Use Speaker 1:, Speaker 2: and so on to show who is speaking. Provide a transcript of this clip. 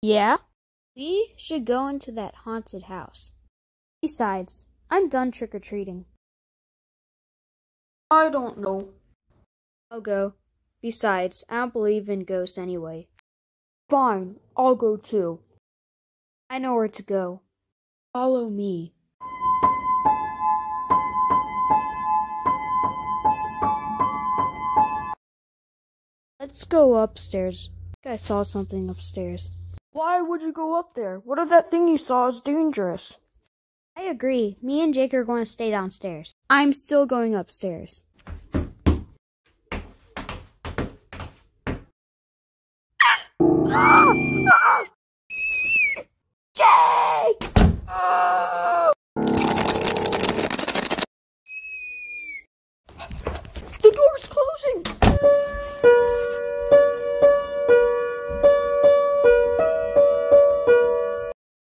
Speaker 1: Yeah? We should go into that haunted house. Besides, I'm done trick-or-treating.
Speaker 2: I don't know.
Speaker 1: I'll go. Besides, I don't believe in ghosts anyway.
Speaker 2: Fine, I'll go too.
Speaker 1: I know where to go. Follow me. Let's go upstairs. I think I saw something upstairs.
Speaker 2: Why would you go up there? What if that thing you saw is dangerous?
Speaker 1: I agree. Me and Jake are going to stay downstairs. I'm still going upstairs.
Speaker 2: Jake! The door's closing!